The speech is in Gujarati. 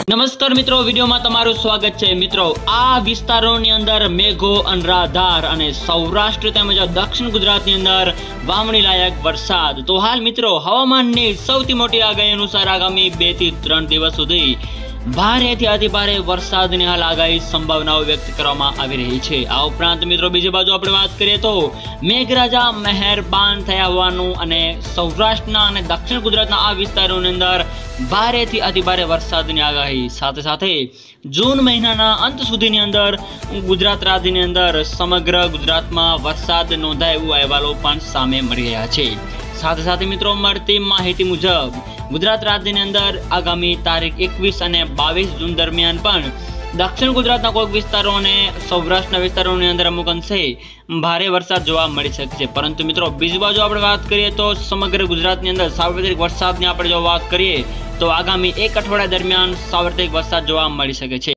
નમસ્કાર મિત્રો, વિડીયોમાં તમારું સ્વાગત છે। મિત્રો, આ વિસ્તારોની અંદર મેઘો અનરાધાર અને સૌરાષ્ટ્ર તેમજ દક્ષિણ ગુજરાતની અંદર વાવણી લાયક વરસાદ। તો હાલ મિત્રો, હવામાનની સૌથી મોટી આગાહી અનુસાર આગામી 2 થી 3 દિવસ સુધી ભારેથી અતિ ભારે વરસાદની હાલ આગાહી સંભાવનાઓ વ્યક્ત કરવામાં આવી રહી છે। આ ઉપરાંત મિત્રો, બીજી બાજુ આપણે વાત કરીએ તો મેઘરાજા મહેરબાન થયા હોવાનું અને સૌરાષ્ટ્રના અને દક્ષિણ ગુજરાતના આ વિસ્તારોની અંદર ભારેથી અતિ ભારે વરસાદની આગાહી સાથે સાથે જૂન મહિનાના અંત સુધીની અંદર ગુજરાત રાજ્યની અંદર સમગ્ર ગુજરાતમાં વરસાદ નોંધાય એવું અહેવાલો પણ સામે મળી રહ્યા છે। સાથે સાથે મિત્રો, મળતી માહિતી મુજબ ગુજરાત રાજ્યની અંદર આગામી તારીખ 21 અને 22 જૂન દરમિયાન પણ દક્ષિણ ગુજરાતના કોઈક વિસ્તારો અને સૌરાષ્ટ્રના વિસ્તારોની અંદર અમુક અંશે ભારે વરસાદ જોવા મળી શકે છે। પરંતુ મિત્રો, બીજી બાજુ આપણે વાત કરીએ તો સમગ્ર ગુજરાતની અંદર સાર્વત્રિક વરસાદની આપણે જો વાત કરીએ તો આગામી 1 અઠવાડિયા દરમિયાન સાર્વત્રિક વરસાદ જોવા મળી શકે છે।